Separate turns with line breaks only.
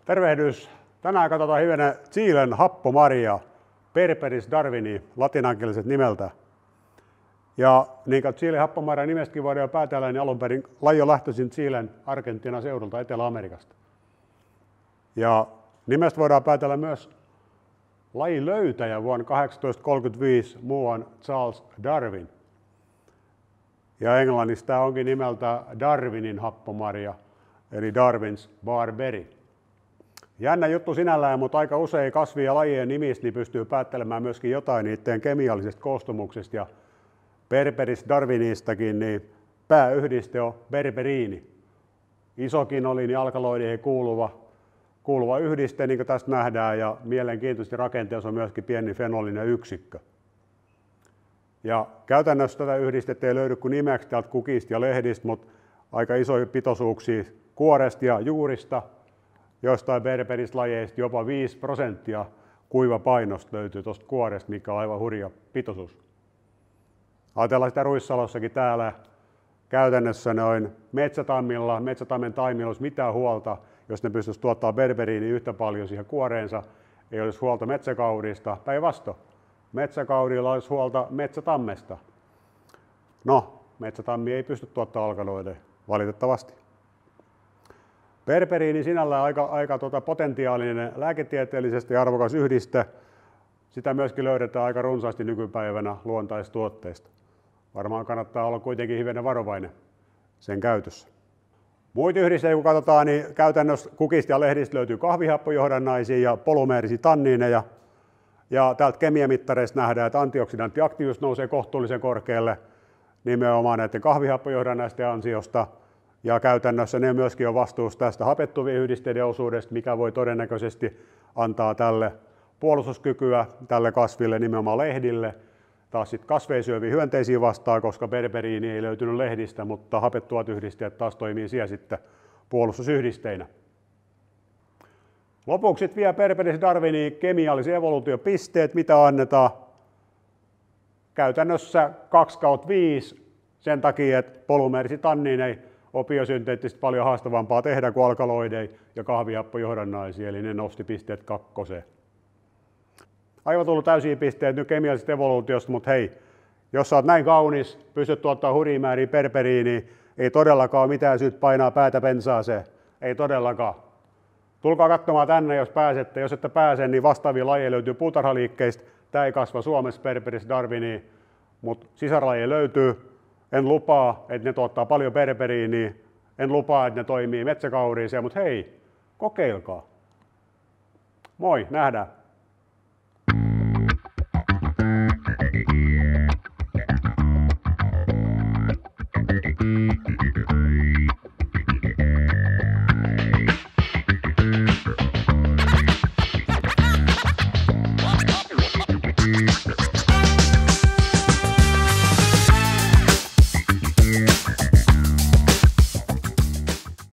Tervehdys! Tänään katsotaan hivenen Chilen happomarjaa, Berberis darwini, latinankieliset nimeltä. Ja niin kuin Chilen happomarja nimestäkin voidaan jo päätellä, niin alun perin laji on lähtöisin Chilen Argentiinan seudulta Etelä-Amerikasta. Ja nimestä voidaan päätellä myös lajin löytäjä vuonna 1835 muuan Charles Darwin. Ja englannissa tämä onkin nimeltä Darwinin happomarja, eli Darwin's barberry. Jännä juttu sinällään, mutta aika usein kasvien ja lajien nimistä niin pystyy päättelemään myöskin jotain niiden kemiallisesta koostumuksesta. Ja Berberis darwinistakin niin pääyhdiste on berberiini. Isokinoliini alkaloideihin kuuluva yhdiste, niin kuin tästä nähdään, ja mielenkiintoisesti rakenteessa on myöskin pieni fenolinen yksikkö. Ja käytännössä tätä yhdistettä ei löydy kuin nimeksi täältä kukista ja lehdistä, mutta aika isoja pitoisuuksia kuoresta ja juurista. Joistain Berberis-lajeista jopa 5% kuivapainosta löytyy tuosta kuoresta, mikä on aivan hurja pitoisuus. Ajatellaan sitä Ruissalossakin täällä. Käytännössä noin metsätammen taimilla olisi mitään huolta, jos ne pystyisi tuottamaan berberiiniä yhtä paljon siihen kuoreensa. Ei olisi huolta metsäkaurista, päinvastoin. Metsäkaurilla olisi huolta metsätammesta. No, metsätammi ei pysty tuottamaan alkaloideja, valitettavasti. Berberiini sinällään aika potentiaalinen lääketieteellisesti arvokas yhdiste. Sitä myöskin löydetään aika runsaasti nykypäivänä luontaistuotteista. Varmaan kannattaa olla kuitenkin hivenen varovainen sen käytössä. Muita yhdisteitä kun katsotaan, niin käytännössä kukista ja lehdistä löytyy kahvihappojohdannaisia ja polymeerisiä tanniineja. Ja täältä kemiamittareista nähdään, että antioksidanttiaktiivisuus nousee kohtuullisen korkealle nimenomaan näiden kahvihappojohdannaisten ansiosta. Ja käytännössä ne myöskin on vastuussa tästä hapettuvien yhdisteiden osuudesta, mikä voi todennäköisesti antaa tälle puolustuskykyä tälle kasville, nimenomaan lehdille. Taas sitten kasveja syöviä hyönteisiä vastaan, koska berberiini ei löytynyt lehdistä, mutta hapettuvat yhdisteet taas toimii siellä sitten puolustusyhdisteinä. Lopuksi vielä Berberis darwinin kemiallisen evoluutiopisteet, mitä annetaan. Käytännössä 2/5 sen takia, että polymeerisiä tanniineja on biosynteettisesti paljon haastavampaa tehdä kuin alkaloideja ja kahvihappojohdannaisia, eli ne nosti pisteet 2. Aivan tullut täysiä pisteet nyt kemiallisesta evoluutiosta, mutta hei, jos sä oot näin kaunis, pystyt tuottaa hurjia määriä berberiiniä, ei todellakaan ole mitään syyt painaa päätä pensaaseen, ei todellakaan. Tulkaa katsomaan tänne, jos pääsette. Jos ette pääse, niin vastaavia lajeja löytyy puutarhaliikkeistä. Tämä ei kasva Suomessa Berberis darwini, mutta sisarlajeja löytyy. En lupaa, että ne tuottaa paljon berberiiniä. En lupaa, että ne toimii metsäkauriiseen, mutta hei, kokeilkaa. Moi, nähdään.